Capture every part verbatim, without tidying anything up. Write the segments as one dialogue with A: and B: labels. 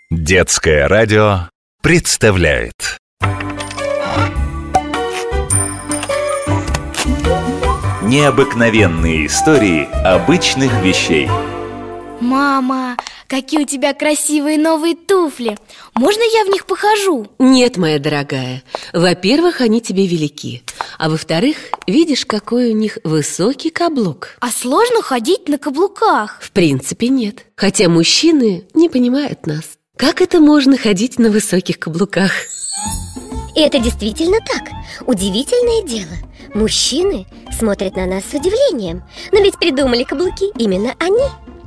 A: Детское радио представляет необыкновенные истории обычных вещей.
B: Мама, какие у тебя красивые новые туфли! Можно я в них похожу?
C: Нет, моя дорогая. Во-первых, они тебе велики. А во-вторых, видишь, какой у них высокий каблук.
B: А сложно ходить на каблуках?
C: В принципе, нет. Хотя мужчины не понимают нас. Как это можно ходить на высоких каблуках?
D: И это действительно так. Удивительное дело. Мужчины смотрят на нас с удивлением. Но ведь придумали каблуки именно они.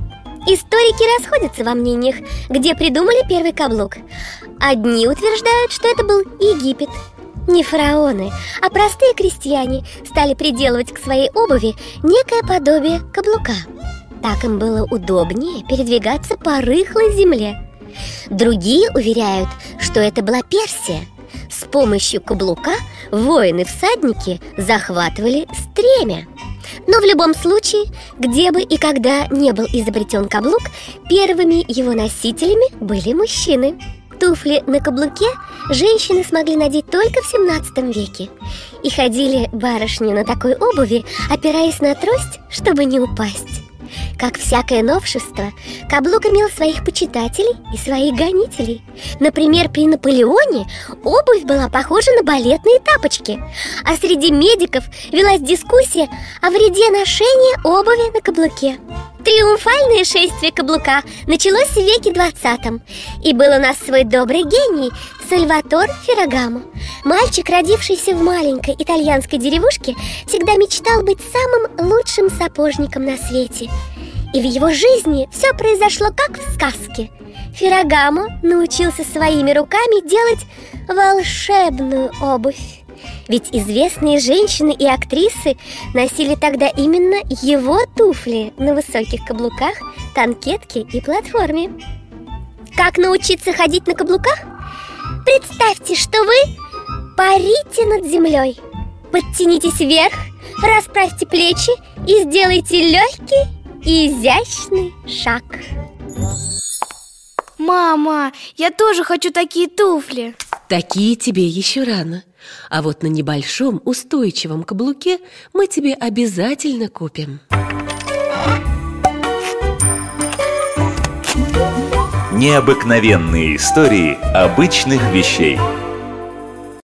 D: Историки расходятся во мнениях, где придумали первый каблук. Одни утверждают, что это был Египет. Не фараоны, а простые крестьяне стали приделывать к своей обуви некое подобие каблука. Так им было удобнее передвигаться по рыхлой земле. Другие уверяют, что это была Персия. С помощью каблука воины-всадники захватывали стремя. Но в любом случае, где бы и когда не был изобретен каблук, первыми его носителями были мужчины. Туфли на каблуке женщины смогли надеть только в семнадцатом веке. И ходили барышни на такой обуви, опираясь на трость, чтобы не упасть. Как всякое новшество, каблук имел своих почитателей и своих гонителей. Например, при Наполеоне обувь была похожа на балетные тапочки. А среди медиков велась дискуссия о вреде ношения обуви на каблуке. Триумфальное шествие каблука началось в веке двадцатом. И был у нас свой добрый гений Сальватор Феррагамо. Мальчик, родившийся в маленькой итальянской деревушке, всегда мечтал быть самым лучшим сапожником на свете. И в его жизни все произошло как в сказке. Феррагамо научился своими руками делать волшебную обувь. Ведь известные женщины и актрисы носили тогда именно его туфли на высоких каблуках, танкетке и платформе. Как научиться ходить на каблуках? Представьте, что вы парите над землей. Подтянитесь вверх, расправьте плечи и сделайте легкий и изящный шаг.
B: Мама, я тоже хочу такие туфли.
C: Такие тебе еще рано. А вот на небольшом устойчивом каблуке мы тебе обязательно купим.
A: Необыкновенные истории обычных вещей.